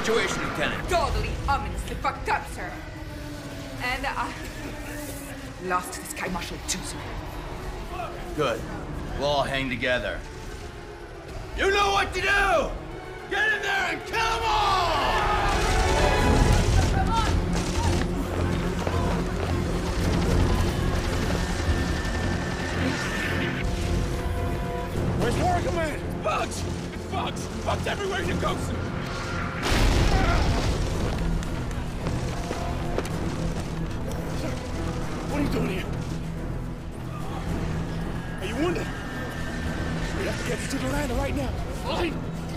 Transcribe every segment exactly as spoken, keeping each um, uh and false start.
situation, Lieutenant? Totally ominously fucked up, sir. And I lost the Sky Marshal too, sir. Good. We'll all hang together. You know what to do! Get in there and kill them all! Where's War Command? Bugs! It's bugs! Bugs everywhere you go, sir! Sir, what are you doing here? Are you wounded? We have to get you to the lander right now. Fine!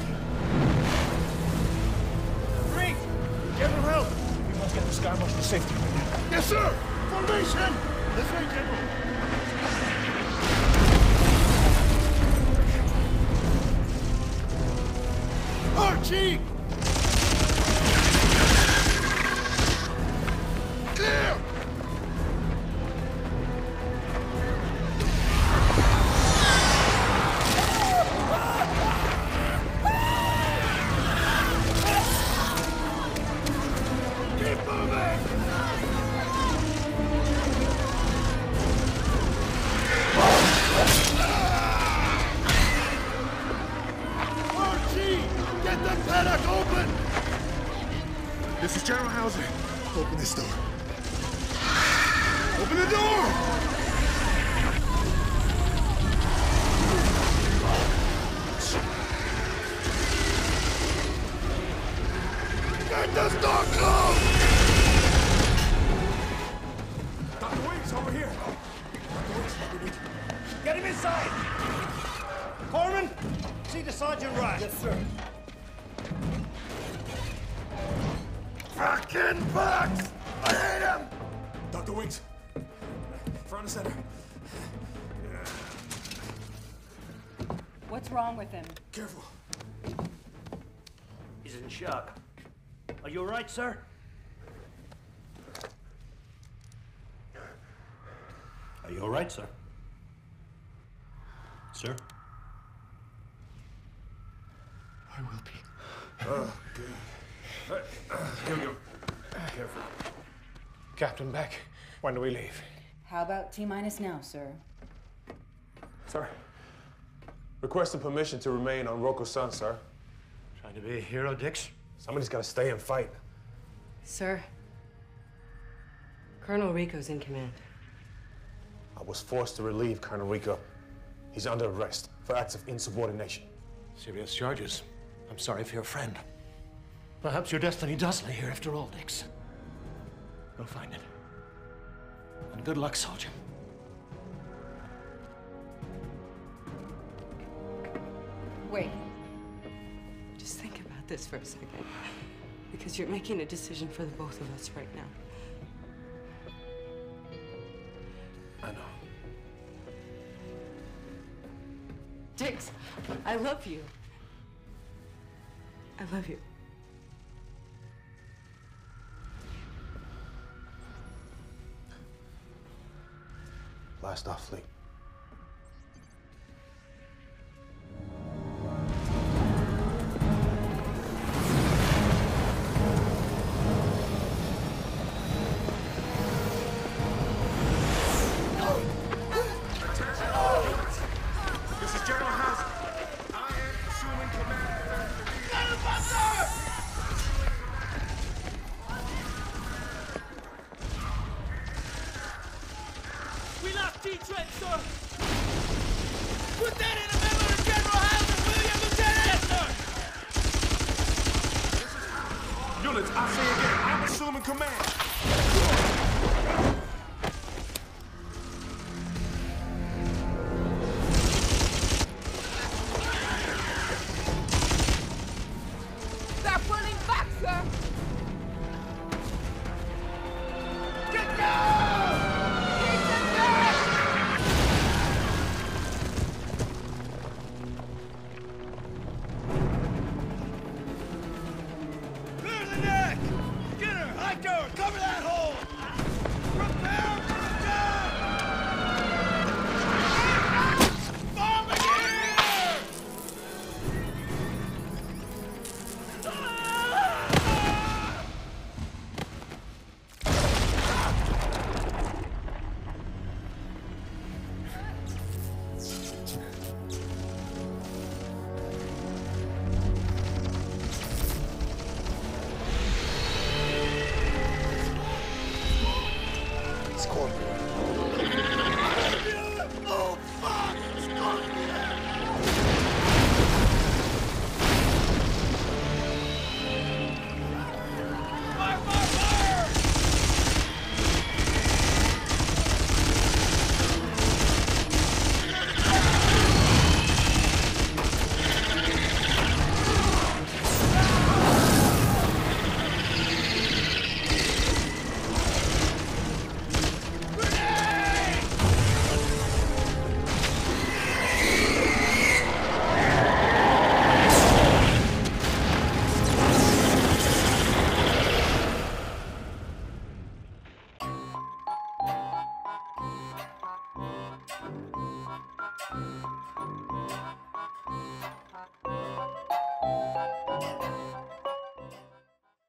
Rick! Get him help! We must get the Sky Marshal to safety right now. Yes, sir! Formation! This way, General! Archie! Clear! Keep moving! Archie! Get the paddock open! This is General Hauser. Open this door. Open the door! Get this door closed! Doctor Wings, over here. Doctor Wings, what do we need? Get him inside! Corman, see the Sergeant right. Yes, sir. Fucking bugs! I hate him! Doctor Wings, front and center. What's wrong with him? Careful. He's in shock. Are you all right, sir? Are you all right, sir? Sir? I will be. Oh, good. Uh, here we go. Careful. Captain Beck, when do we leave? How about T-minus now, sir? Sir, requesting permission to remain on Roku Sun, sir. Trying to be a hero, Dix? Somebody's got to stay and fight. Sir, Colonel Rico's in command. I was forced to relieve Colonel Rico. He's under arrest for acts of insubordination. Serious charges. I'm sorry for your friend. Perhaps your destiny does lay here after all, Dix. Go find it. And good luck, soldier. Wait. Just think about this for a second. Because you're making a decision for the both of us right now. I know. Dix, I love you. I love you. Blast off, fleet. This is General Hauser. I am assuming command. We lost D-Trent, sir! Put that in a memo to General Hauser, will you, Lieutenant? Yes, sir! Units, I say again, I'm assuming command. They're pulling back, sir! Get down! Keep them back! Clear the deck! Skinner, Hightower, cover that hole! corp.